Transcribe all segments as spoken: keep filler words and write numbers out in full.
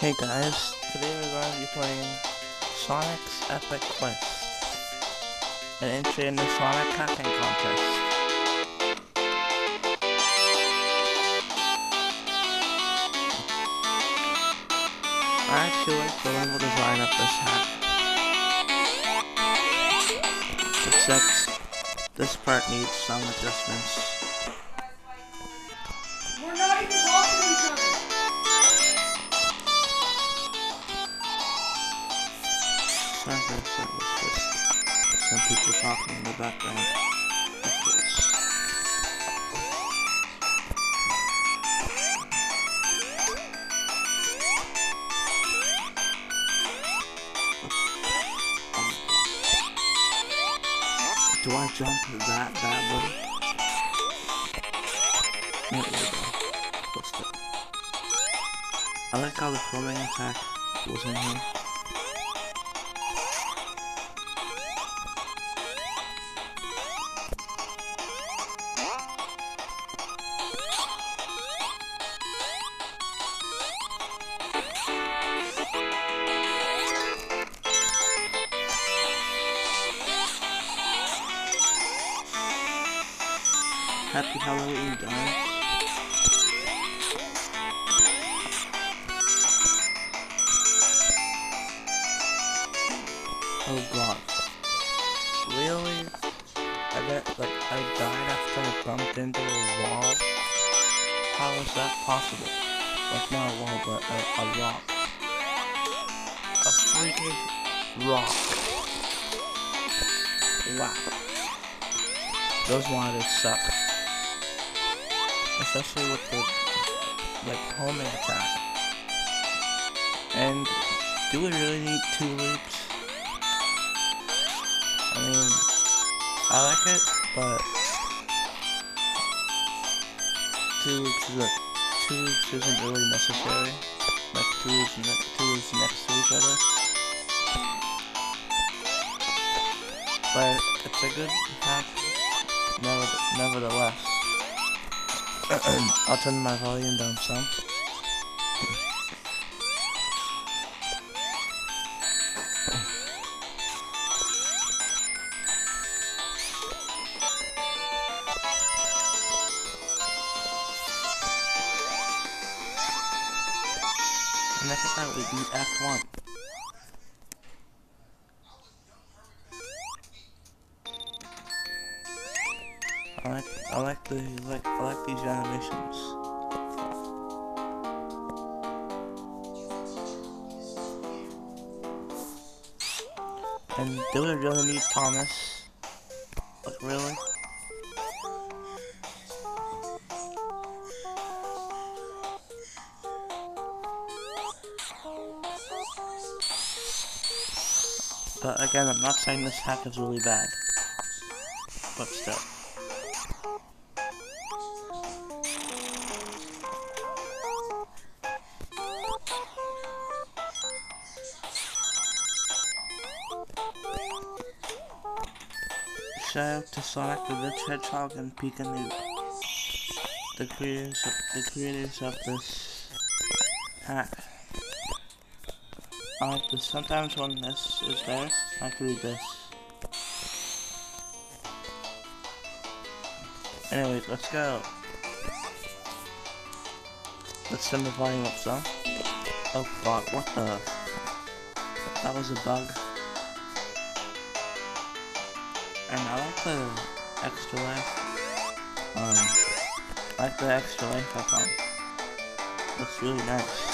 Hey guys, today we're going to be playing Sonic's Epic Quest, an entry in the Sonic hacking contest. I actually like the level design of this hack, except this part needs some adjustments. We're not even talking to each other. Sorry guys, that was just some people talking in the background of this. Do I jump that badly? No, there we go. What's that? I like how the homing attack was in here. Happy Halloween, guys. Oh god. Really? I bet, like, I died after I bumped into a wall? How is that possible? Like, not a wall, but a, a rock. A freaking rock. Wow. Those monitors suck. Especially with the, like, homing attack. And, do we really need two loops? I mean, I like it, but two loops is a, two loops isn't really necessary. Like, two loops, ne two loops next to each other. But it's a good hack, never, nevertheless. I'll turn my volume down some. And next time we beat Act one. I like, I like the, like, I like these animations. And do we really need Thomas? Like, really? But again, I'm not saying this hack is really bad. But still. Shout out to Sonic the Hedgehog and Pika Noob, the creators of the creators of this hack. I like this. Sometimes when this is there, I can read this. Anyways, let's go. Let's turn the volume up some. Oh fuck! What the? That was a bug. And I like the extra life. Um, I like the extra life I found. Looks really nice.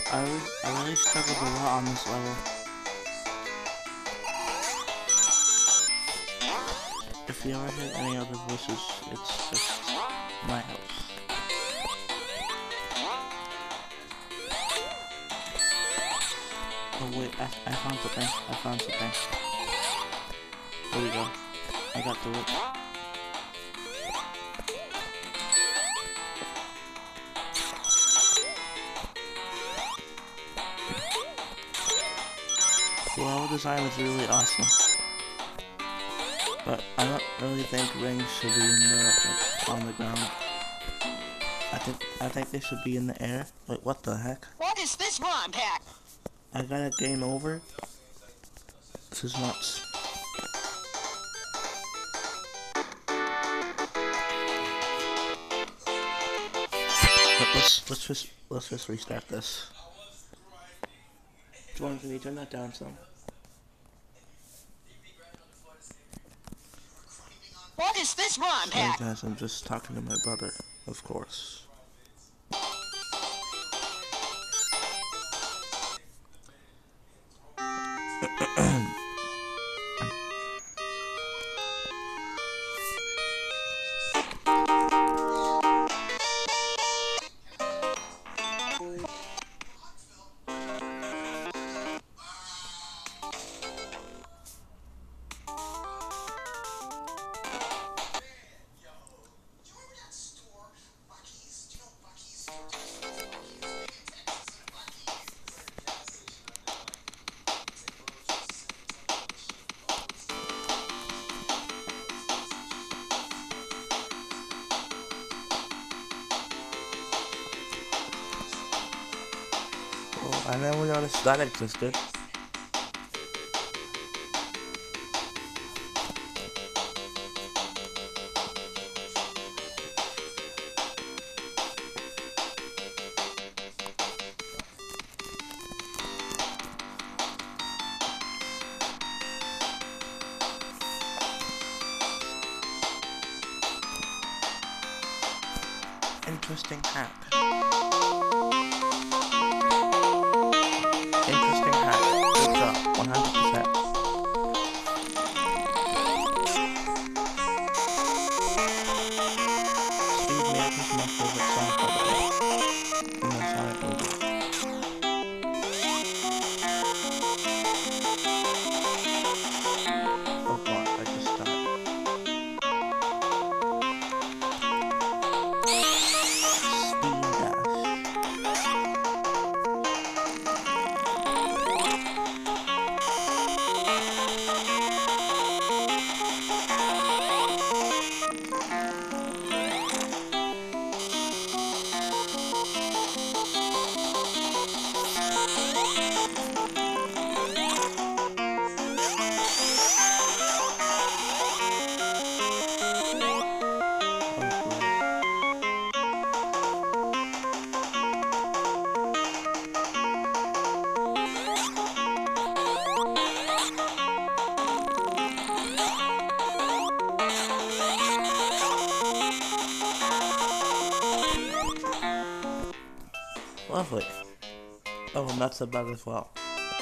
I really, I really struggled a lot on this level. If you ever hear any other voices, it's just my house. Oh wait, I, I found something. I found something. There we go. I got through it. The level design was really awesome. But I don't really think rings should be in the, like, on the ground. I think I think they should be in the air. Wait, what the heck? What is this ROM hack? I got a game over. This is nuts. But let's let's just let's just restart this. Jordan, can you turn that down some? What is this ROM Sorry hack? guys, I'm just talking to my brother, of course. Oh, I never noticed that existed. Interesting hack. Interesting hack. Good job. one hundred percent. Speed Magic is my favorite song by the way. In the Sonic movie. Oh god, I just died. Lovely. Oh, and that's about as well.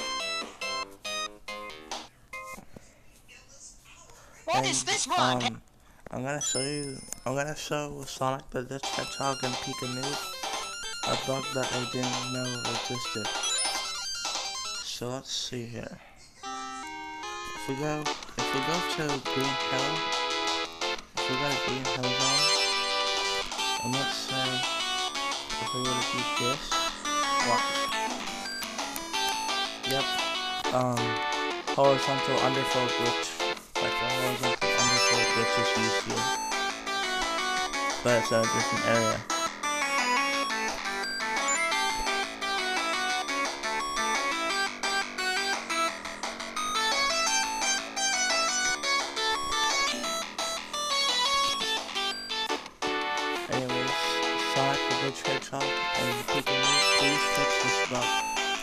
What And, is this ROM hack? um, I'm gonna show you, I'm gonna show Sonic the Hedgehog and Pika Noob a bug that I didn't know existed. So let's see here. If we go, if we go to Green Hill, if we go to Green Hill Zone, and let's say, if we were to do this, watch. Yep, um, horizontal underfold glitch, like a horizontal underfold glitch is used here, but it's at a different area. Anyways, Sonic the Hedgehog and Pika Noob, please fix this bug.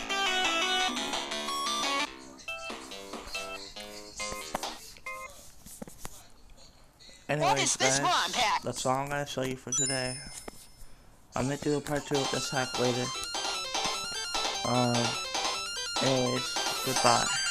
Anyways, this ROM guys, hack? that's all I'm gonna show you for today. I'm gonna do a part two of this hack later. Um, anyways, goodbye.